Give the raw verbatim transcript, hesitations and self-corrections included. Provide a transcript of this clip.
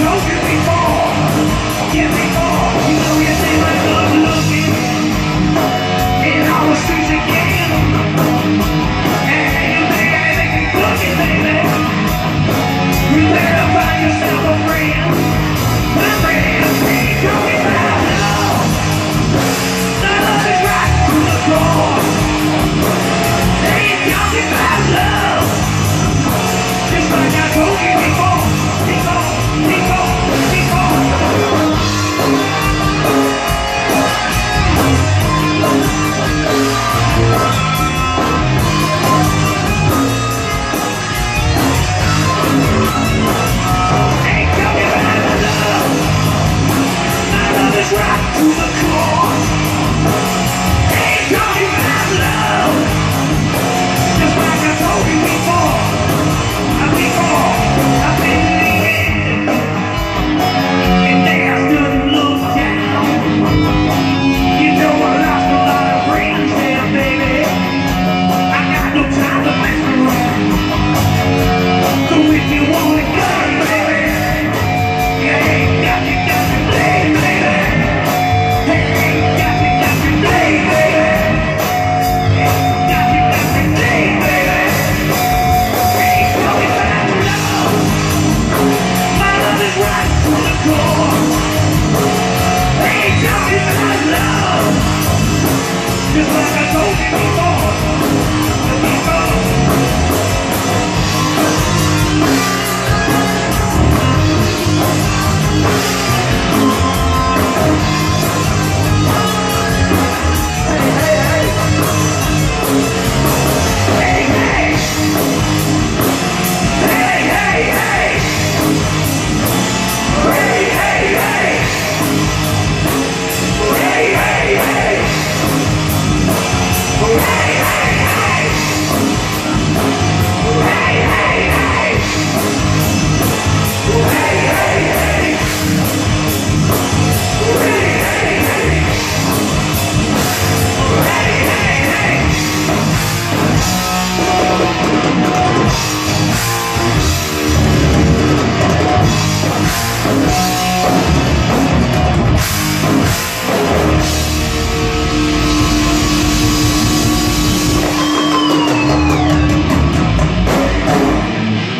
told you before, yeah before, you know you seem like good looking in all the streets again. And you think I ain't cooking, baby. You better find yourself a friend. My friends ain't talking about love. The love is right to the core. They ain't talking about love. Just like I told you before, before, before, before. Ain't talking about love. My love is right to the core. Ain't talking about love. Just like I told you before. Before I've been leaving, and they have stood and looked down. You know I lost a lot of friends there, baby. I got no time to mess around. So if you want it good, baby, you ain't got to, got to play, baby. You ain't got to, got to play, baby. You ain't got to, got to play, baby. Ain't talking about love. My love is right to the core. Ain't talking about love. Just like I told you before. Before.